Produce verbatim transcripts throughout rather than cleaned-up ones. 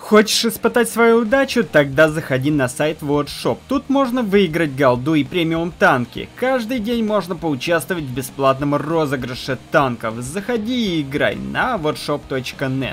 Хочешь испытать свою удачу? Тогда заходи на сайт WordShop. Тут можно выиграть голду и премиум танки. Каждый день можно поучаствовать в бесплатном розыгрыше танков. Заходи и играй на wordshop точка нет.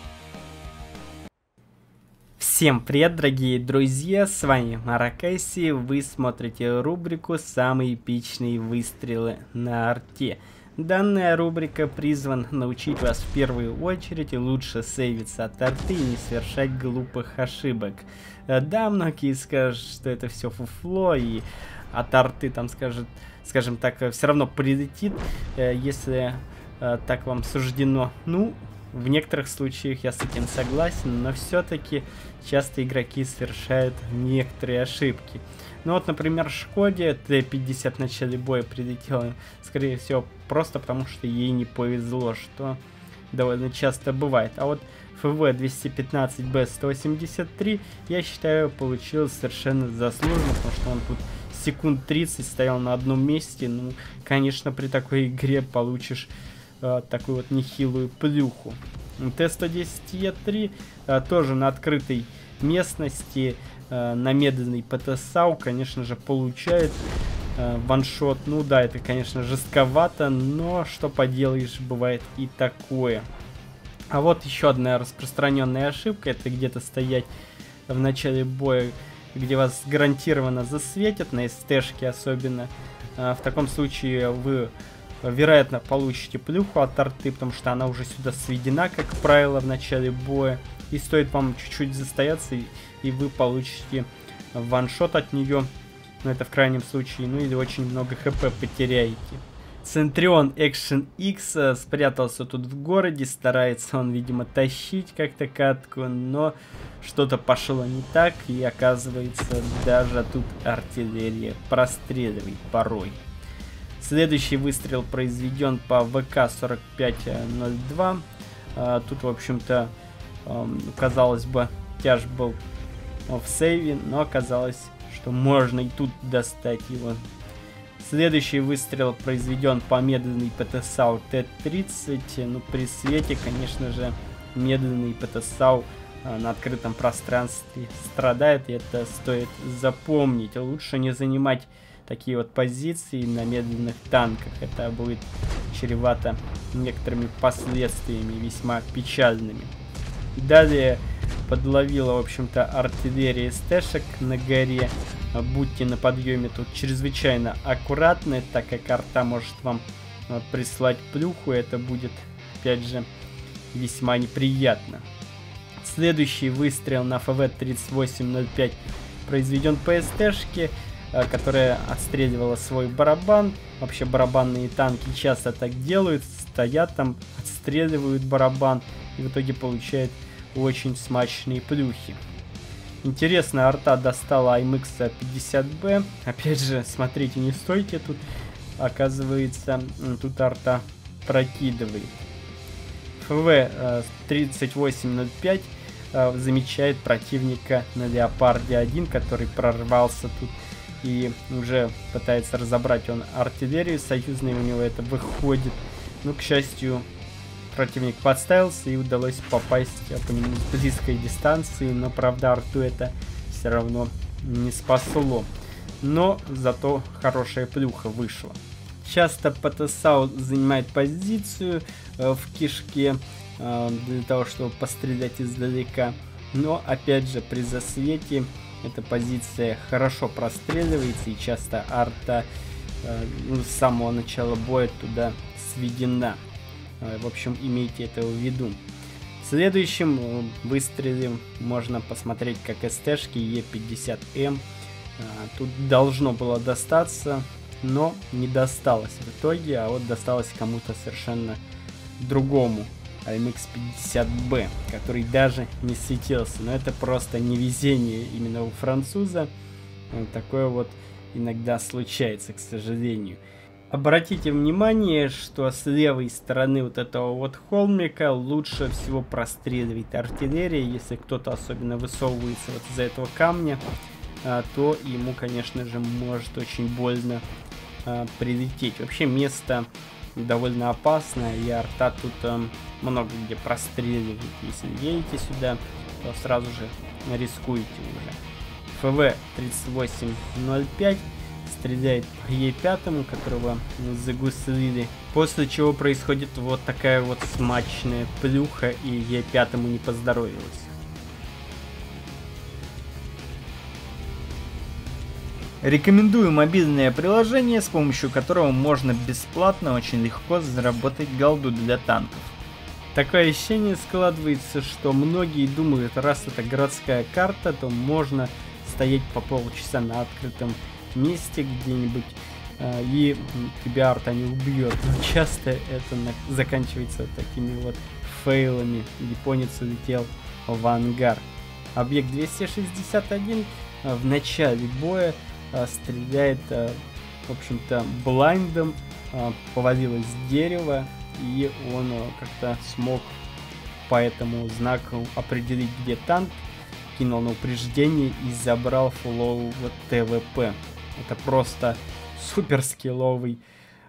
Всем привет, дорогие друзья, с вами Маракайси, вы смотрите рубрику «Самые эпичные выстрелы на арте». Данная рубрика призвана научить вас в первую очередь лучше сейвиться от арты и не совершать глупых ошибок. Да, многие скажут, что это все фуфло, и от арты там, скажет, скажем так, все равно прилетит, если так вам суждено. Ну, в некоторых случаях я с этим согласен, но все-таки часто игроки совершают некоторые ошибки. Ну вот, например, Шкоде Т пятьдесят в начале боя прилетела, скорее всего, просто потому что ей не повезло, что довольно часто бывает. А вот ФВ двести пятнадцать Б сто восемьдесят три, я считаю, получилось совершенно заслуженно, потому что он тут секунд тридцать стоял на одном месте. Ну, конечно, при такой игре получишь э, такую вот нехилую плюху. Т сто десять Е три э, тоже на открытой местности, э, на медленный ПТСАУ, конечно же, получает э, ваншот. Ну да, это, конечно, жестковато, но что поделаешь, бывает и такое. А вот еще одна распространенная ошибка, это где-то стоять в начале боя, где вас гарантированно засветят, на СТшке особенно. Э, в таком случае вы, вероятно, получите плюху от арты, потому что она уже сюда сведена, как правило, в начале боя. И стоит вам чуть-чуть застояться, и, и вы получите ваншот от нее. Но это в крайнем случае, ну или очень много хп потеряете. Центрион Action X спрятался тут в городе, старается он, видимо, тащить как-то катку, но что-то пошло не так, и оказывается, даже тут артиллерия простреливает порой. Следующий выстрел произведен по ВК сорок пять ноль два. А, тут, в общем-то, казалось бы, тяж был в сейве, но оказалось, что можно и тут достать его. Следующий выстрел произведен по медленной ПТСАУ Т тридцать. Ну, при свете, конечно же, медленный ПТСАУ на открытом пространстве страдает, и это стоит запомнить. Лучше не занимать такие вот позиции на медленных танках. Это будет чревато некоторыми последствиями весьма печальными. Далее подловила, в общем-то, артиллерия СТшек на горе. Будьте на подъеме тут чрезвычайно аккуратны, так как арта может вам прислать плюху. Это будет, опять же, весьма неприятно. Следующий выстрел на ФВ тридцать восемь ноль пять произведен по СТшке, которая отстреливала свой барабан. Вообще барабанные танки часто так делают, стоят там, отстреливают барабан и в итоге получают очень смачные плюхи. Интересно, арта достала Ай Эм Икс пятьдесят Б. Опять же, смотрите, не стойте тут. Оказывается, тут арта прокидывает. ФВ тридцать восемь ноль пять замечает противника на Леопарде один, который прорвался тут и уже пытается разобрать он артиллерию союзной, у него это выходит. Но, к счастью, противник подставился и удалось попасть по нему с близкой дистанции, но, правда, арту это все равно не спасло. Но зато хорошая плюха вышла. Часто ПТСАУ занимает позицию э, в кишке э, для того, чтобы пострелять издалека. Но, опять же, при засвете эта позиция хорошо простреливается, и часто арта э, ну, с самого начала боя туда сведена. В общем, имейте это в виду. В следующем выстреле можно посмотреть, как СТшки Е пятьдесят М. Тут должно было достаться, но не досталось в итоге, а вот досталось кому-то совершенно другому. Ай Эм Икс пятьдесят Б, который даже не светился. Но это просто невезение именно у француза. Такое вот иногда случается, к сожалению. Обратите внимание, что с левой стороны вот этого вот холмика лучше всего простреливает артиллерия. Если кто-то особенно высовывается вот из-за этого камня, то ему, конечно же, может очень больно прилететь. Вообще место довольно опасное, и арта тут много где простреливает. Если едете сюда, то сразу же рискуете уже. ФВ тридцать восемь ноль пять стреляет по Е пять, которого загуслили. После чего происходит вот такая вот смачная плюха, и Е пять не поздоровилось. Рекомендую мобильное приложение, с помощью которого можно бесплатно очень легко заработать голду для танков. Такое ощущение складывается, что многие думают, раз это городская карта, то можно стоять по полчаса на открытом месте где-нибудь, э, и тебя арта не убьет. Но часто это на... заканчивается такими вот фейлами. Японец улетел в ангар. Объект двести шестьдесят один э, в начале боя э, стреляет, э, в общем-то, блайндом, э, повалилось дерево, и он э, как-то смог по этому знаку определить, где танк, кинул на упреждение и забрал фуловый ТВП. Это просто супер скилловый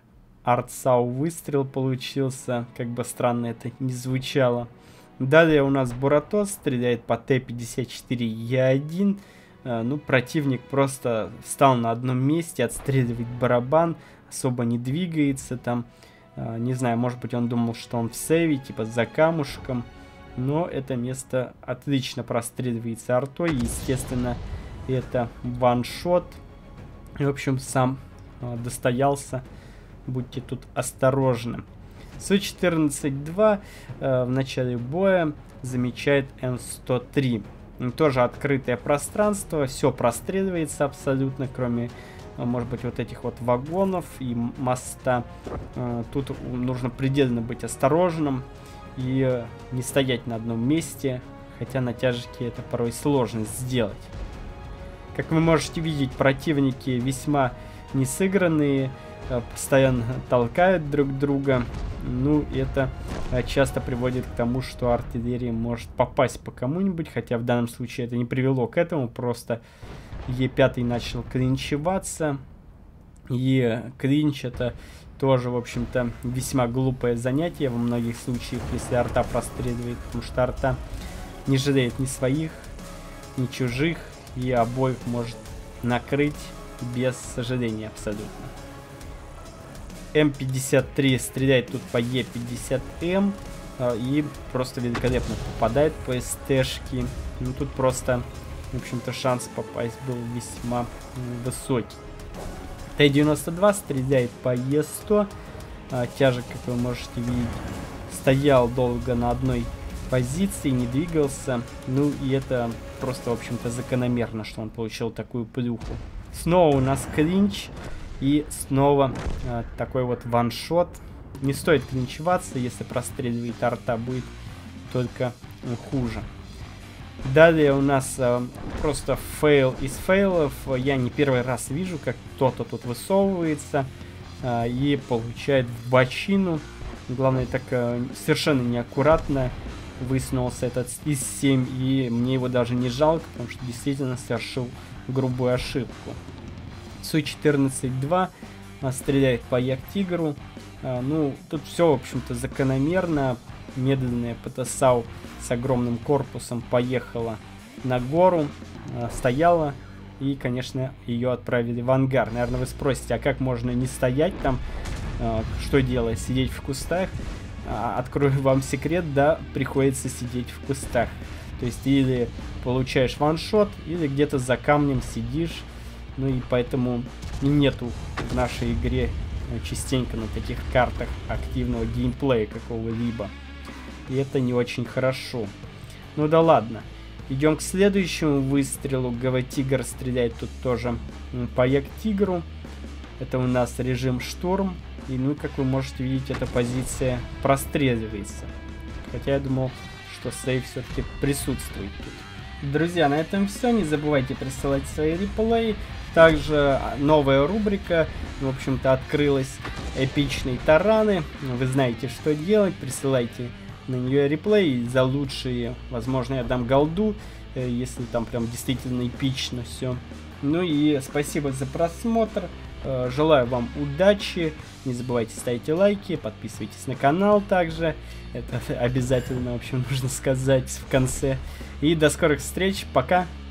артсау выстрел получился, как бы странно это не звучало. Далее у нас Буратос стреляет по Т пятьдесят четыре Е один. Э, ну, противник просто встал на одном месте, отстреливает барабан, особо не двигается там. Э, не знаю, может быть, он думал, что он в сейве, типа за камушком. Но это место отлично простреливается артой. Естественно, это ваншот. И, в общем, сам э, достоялся. Будьте тут осторожны. Су четырнадцать два э, в начале боя замечает М сто три. Тоже открытое пространство. Все простреливается абсолютно, кроме, э, может быть, вот этих вот вагонов и моста. Э, тут нужно предельно быть осторожным и э, не стоять на одном месте. Хотя на тяжике это порой сложно сделать. Как вы можете видеть, противники весьма несыгранные, постоянно толкают друг друга. Ну, это часто приводит к тому, что артиллерия может попасть по кому-нибудь, хотя в данном случае это не привело к этому, просто Е пять начал клинчеваться. И клинч — это тоже, в общем-то, весьма глупое занятие во многих случаях, если арта простреливает, потому что арта не жалеет ни своих, ни чужих, и обоих может накрыть без сожаления абсолютно. М пятьдесят три стреляет тут по Е пятьдесят М э, и просто великолепно попадает по СТшке. Ну тут просто, в общем-то, шанс попасть был весьма высокий. Т девяносто два стреляет по Е сто. Э, тяжек, как вы можете видеть, стоял долго на одной позиции, не двигался. Ну и это просто, в общем-то, закономерно, что он получил такую плюху. Снова у нас клинч. И снова э, такой вот ваншот. Не стоит клинчеваться, если простреливает арта, будет только э, хуже. Далее у нас э, просто фейл из фейлов. Я не первый раз вижу, как кто-то тут высовывается э, и получает в бочину. Главное, так э, совершенно неаккуратно высунулся этот из семь, и мне его даже не жалко, потому что действительно совершил грубую ошибку. Су четырнадцать два а, стреляет по Як-Тигру. А, ну, тут все, в общем-то, закономерно. Медленная ПТСАУ с огромным корпусом поехала на гору, а, стояла, и, конечно, ее отправили в ангар. Наверное, вы спросите, а как можно не стоять там? А, что делать? Сидеть в кустах? А, открою вам секрет, да, приходится сидеть в кустах. То есть или получаешь ваншот, или где-то за камнем сидишь. Ну и поэтому нету в нашей игре частенько на таких картах активного геймплея какого-либо. И это не очень хорошо. Ну да ладно. Идем к следующему выстрелу. ГВ-Тигр стреляет тут тоже по Як-Тигру. Это у нас режим штурм. И ну, как вы можете видеть, эта позиция простреливается. Хотя я думал, что сейв все-таки присутствует тут. Друзья, на этом все. Не забывайте присылать свои реплеи. Также новая рубрика, в общем-то, открылась. Эпичные тараны. Вы знаете, что делать. Присылайте на нее реплей. За лучшие, возможно, я дам голду, если там прям действительно эпично все. Ну и спасибо за просмотр. Э, желаю вам удачи. Не забывайте ставить лайки, подписывайтесь на канал также. Это обязательно, в общем, нужно сказать в конце. И до скорых встреч. Пока.